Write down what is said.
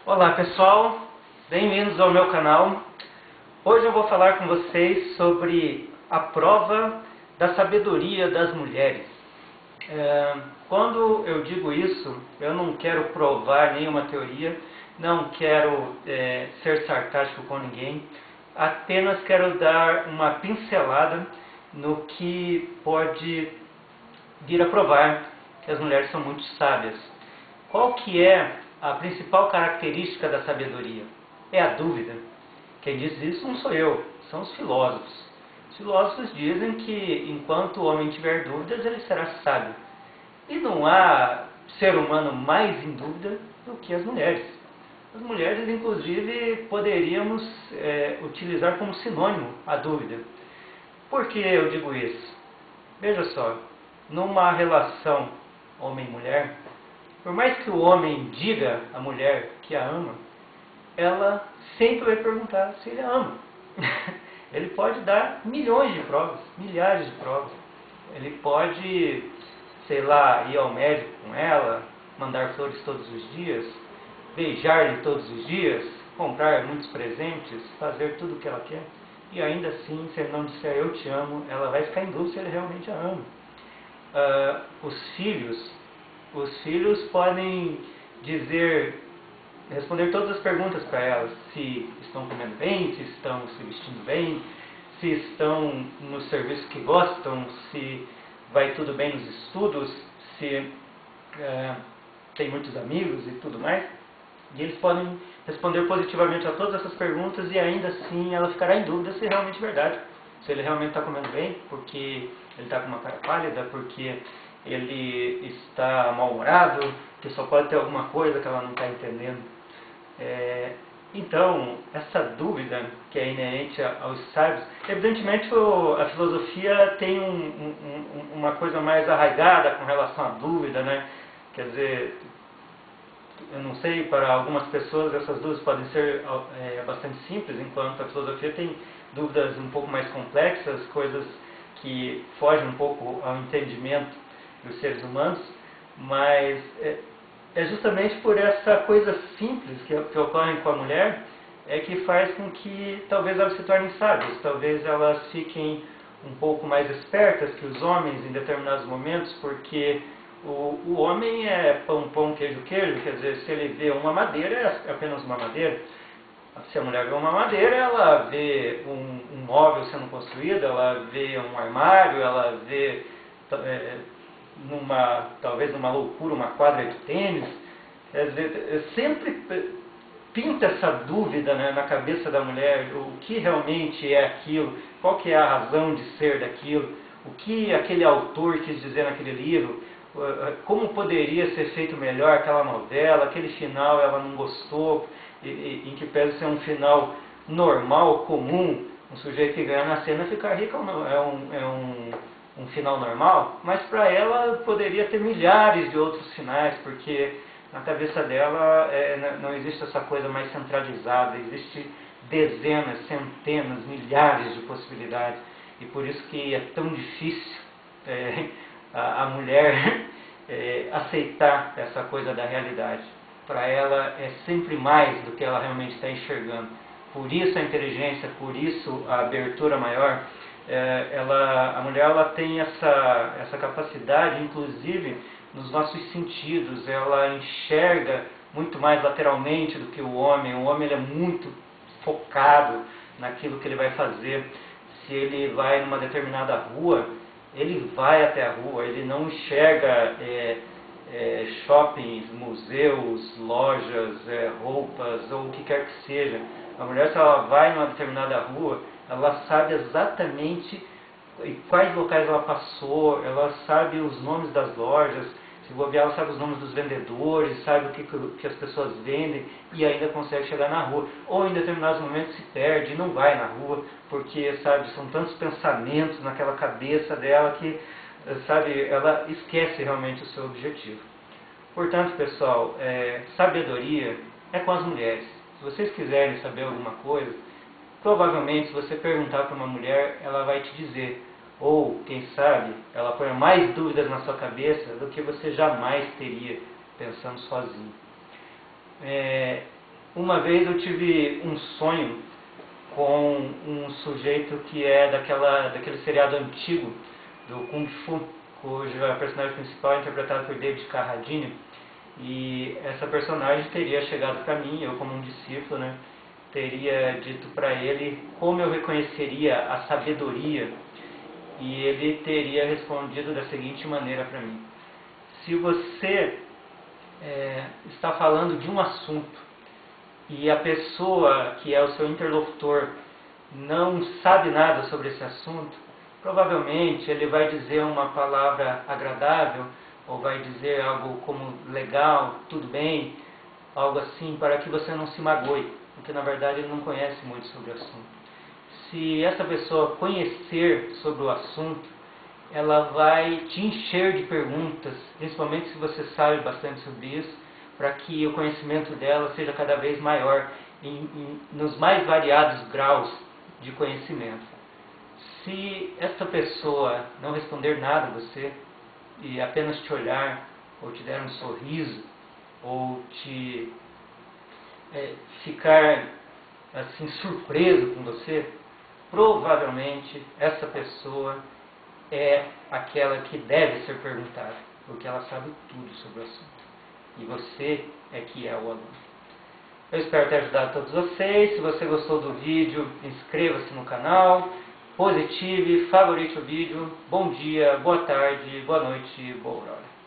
Olá pessoal, bem-vindos ao meu canal. Hoje eu vou falar com vocês sobre a prova da sabedoria das mulheres. Quando eu digo isso, eu não quero provar nenhuma teoria, não quero ser sarcástico com ninguém, apenas quero dar uma pincelada no que pode vir a provar que as mulheres são muito sábias. Qual que é a principal característica da sabedoria? É a dúvida. Quem diz isso não sou eu, são os filósofos. Os filósofos dizem que enquanto o homem tiver dúvidas, ele será sábio. E não há ser humano mais em dúvida do que as mulheres. As mulheres, inclusive, poderíamos utilizar como sinônimo a dúvida. Por que eu digo isso? Veja só, numa relação homem-mulher, por mais que o homem diga à mulher que a ama, ela sempre vai perguntar se ele a ama. Ele pode dar milhões de provas, milhares de provas. Ele pode, sei lá, ir ao médico com ela, mandar flores todos os dias, beijar-lhe todos os dias, comprar muitos presentes, fazer tudo o que ela quer. E ainda assim, se ele não disser eu te amo, ela vai ficar em dúvida se ele realmente a ama. Os filhos podem responder todas as perguntas para elas, se estão comendo bem, se estão se vestindo bem, se estão no serviço que gostam, se vai tudo bem nos estudos, se tem muitos amigos e tudo mais. E eles podem responder positivamente a todas essas perguntas e ainda assim ela ficará em dúvida se é realmente verdade. Se ele realmente está comendo bem, porque ele está com uma cara pálida, porque ele está mal-humorado, que só pode ter alguma coisa que ela não está entendendo. Então, essa dúvida que é inerente aos sábios, evidentemente a filosofia tem uma coisa mais arraigada com relação à dúvida, né? Quer dizer, eu não sei, para algumas pessoas essas dúvidas podem ser bastante simples, enquanto a filosofia tem dúvidas um pouco mais complexas, coisas que fogem um pouco ao entendimento dos seres humanos, mas é justamente por essa coisa simples que ocorre com a mulher que faz com que talvez elas se tornem sábias, talvez elas fiquem um pouco mais espertas que os homens em determinados momentos, porque o homem é pão, pão, queijo, queijo, quer dizer, se ele vê uma madeira, é apenas uma madeira. Se a mulher vê uma madeira, ela vê um móvel sendo construído, ela vê um armário, ela vê talvez numa loucura, uma quadra de tênis. Quer dizer, sempre pinta essa dúvida, né, na cabeça da mulher, o que realmente é aquilo, qual que é a razão de ser daquilo, o que aquele autor quis dizer naquele livro, como poderia ser feito melhor aquela novela, aquele final ela não gostou, em que pese ser um final normal, comum, um sujeito que ganha na cena ficar rico um final normal, mas para ela poderia ter milhares de outros finais, porque na cabeça dela não existe essa coisa mais centralizada, existe dezenas, centenas, milhares de possibilidades, e por isso que é tão difícil a mulher aceitar essa coisa da realidade. Para ela é sempre mais do que ela realmente está enxergando. Por isso a inteligência, por isso a abertura maior. A mulher ela tem essa capacidade, inclusive nos nossos sentidos. Ela enxerga muito mais lateralmente do que o homem. O homem ele é muito focado naquilo que ele vai fazer. Se ele vai numa determinada rua, ele vai até a rua, ele não enxerga shoppings, museus, lojas, roupas ou o que quer que seja. A mulher, se ela vai numa determinada rua, ela sabe exatamente em quais locais ela passou, ela sabe os nomes das lojas, se bobear ela sabe os nomes dos vendedores, sabe o que as pessoas vendem e ainda consegue chegar na rua. Ou em determinados momentos se perde e não vai na rua, porque sabe, são tantos pensamentos naquela cabeça dela que sabe, ela esquece realmente o seu objetivo. Portanto, pessoal, sabedoria é com as mulheres. Se vocês quiserem saber alguma coisa, provavelmente se você perguntar para uma mulher, ela vai te dizer. Ou, quem sabe, ela põe mais dúvidas na sua cabeça do que você jamais teria pensando sozinho. Uma vez eu tive um sonho com um sujeito que é daquele seriado antigo do Kung Fu, cuja personagem principal é interpretado por David Carradine. E essa personagem teria chegado para mim, eu como um discípulo, né, teria dito para ele como eu reconheceria a sabedoria, e ele teria respondido da seguinte maneira para mim: se você está falando de um assunto e a pessoa que é o seu interlocutor não sabe nada sobre esse assunto, provavelmente ele vai dizer uma palavra agradável, ou vai dizer algo como legal, tudo bem, algo assim, para que você não se magoe, porque na verdade ele não conhece muito sobre o assunto. Se essa pessoa conhecer sobre o assunto, ela vai te encher de perguntas, principalmente se você sabe bastante sobre isso, para que o conhecimento dela seja cada vez maior, nos mais variados graus de conhecimento. Se essa pessoa não responder nada a você, e apenas te olhar, ou te der um sorriso, ou te ficar assim surpreso com você, provavelmente essa pessoa é aquela que deve ser perguntada, porque ela sabe tudo sobre o assunto. E você é que é o aluno. Eu espero ter ajudado todos vocês. Se você gostou do vídeo, inscreva-se no canal, positive, favorite o vídeo. Bom dia, boa tarde, boa noite, boa hora.